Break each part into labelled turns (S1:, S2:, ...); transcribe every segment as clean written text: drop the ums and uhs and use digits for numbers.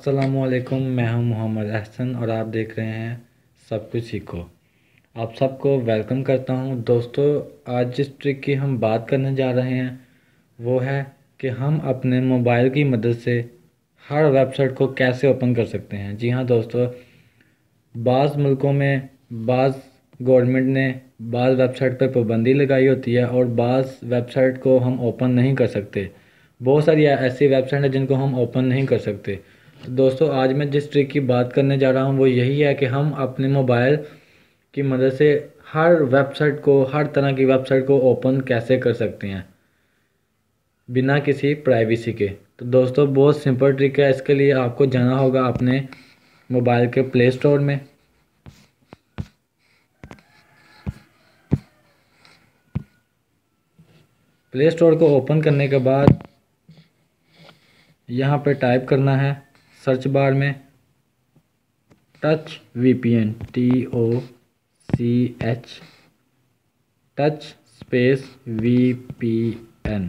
S1: अस्सलामुअलैकुम, मैं हूं मोहम्मद अहसन और आप देख रहे हैं सब कुछ सीखो। आप सबको वेलकम करता हूं। दोस्तों, आज जिस ट्रिक की हम बात करने जा रहे हैं वो है कि हम अपने मोबाइल की मदद से हर वेबसाइट को कैसे ओपन कर सकते हैं। जी हाँ दोस्तों, बाज़ मुल्कों में बाज़ गवर्नमेंट ने बाज़ वेबसाइट पर पाबंदी लगाई होती है और बाज़ वेबसाइट को हम ओपन नहीं कर सकते। बहुत सारी ऐसी वेबसाइट हैं जिनको हम ओपन नहीं कर सकते। तो दोस्तों, आज मैं जिस ट्रिक की बात करने जा रहा हूँ वो यही है कि हम अपने मोबाइल की मदद से हर वेबसाइट को, हर तरह की वेबसाइट को ओपन कैसे कर सकते हैं बिना किसी प्राइवेसी के। तो दोस्तों, बहुत सिंपल ट्रिक है। इसके लिए आपको जाना होगा अपने मोबाइल के प्ले स्टोर में। प्ले स्टोर को ओपन करने के बाद यहाँ पे टाइप करना है सर्च बार में touch VPN, TOCH, touch space VPN।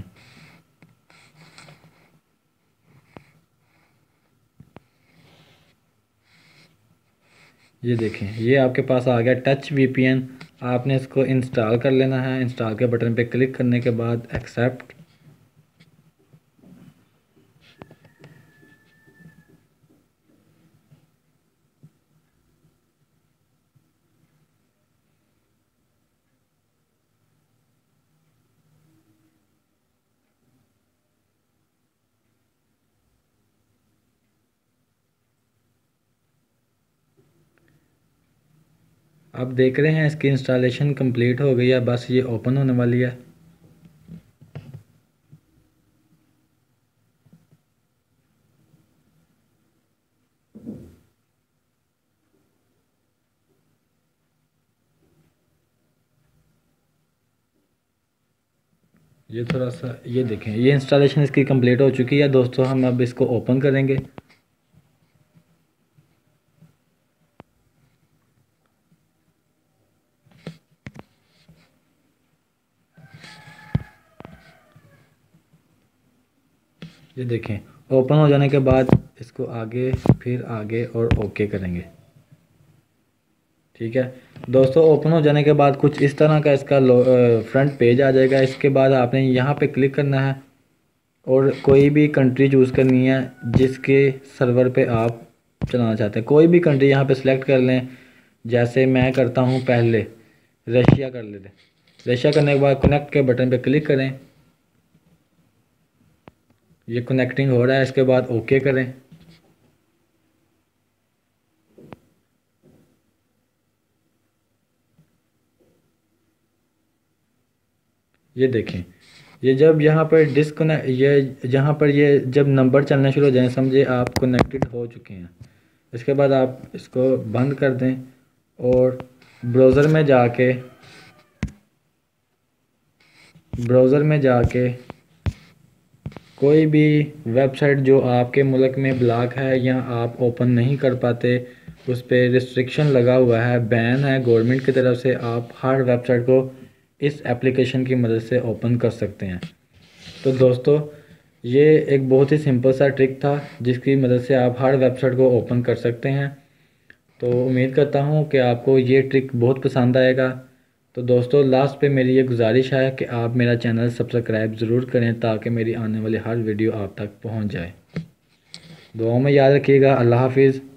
S1: ये देखें, ये आपके पास आ गया टच VPN। आपने इसको इंस्टॉल कर लेना है। इंस्टॉल के बटन पे क्लिक करने के बाद एक्सेप्ट। आप देख रहे हैं इसकी इंस्टॉलेशन कंप्लीट हो गई है, बस ये ओपन होने वाली है। ये थोड़ा सा, ये देखें, ये इंस्टॉलेशन इसकी कंप्लीट हो चुकी है। दोस्तों, हम अब इसको ओपन करेंगे। ये देखें, ओपन हो जाने के बाद इसको आगे, फिर आगे और ओके करेंगे। ठीक है दोस्तों, ओपन हो जाने के बाद कुछ इस तरह का इसका फ्रंट पेज आ जाएगा। इसके बाद आपने यहाँ पे क्लिक करना है और कोई भी कंट्री चूज़ करनी है जिसके सर्वर पे आप चलाना चाहते हैं। कोई भी कंट्री यहाँ पे सिलेक्ट कर लें। जैसे मैं करता हूँ, पहले रशिया कर लेते हैं। रशिया करने के बाद कनेक्ट के बटन पे क्लिक करें। ये कनेक्टिंग हो रहा है, इसके बाद ओके करें। ये देखें, ये जब यहाँ पर डिसकनेक्ट, ये जहाँ पर ये जब नंबर चलना शुरू हो जाए, समझे आप कनेक्टेड हो चुके हैं। इसके बाद आप इसको बंद कर दें और ब्राउज़र में जाके कोई भी वेबसाइट जो आपके मुल्क में ब्लॉक है या आप ओपन नहीं कर पाते, उस पर रिस्ट्रिक्शन लगा हुआ है, बैन है गवर्नमेंट की तरफ से, आप हर वेबसाइट को इस एप्लीकेशन की मदद से ओपन कर सकते हैं। तो दोस्तों, ये एक बहुत ही सिंपल सा ट्रिक था जिसकी मदद से आप हर वेबसाइट को ओपन कर सकते हैं। तो उम्मीद करता हूँ कि आपको ये ट्रिक बहुत पसंद आएगा। तो दोस्तों, लास्ट पे मेरी ये गुजारिश है कि आप मेरा चैनल सब्सक्राइब ज़रूर करें ताकि मेरी आने वाली हर वीडियो आप तक पहुँच जाए। दुआओं में याद रखिएगा। अल्लाह हाफिज़।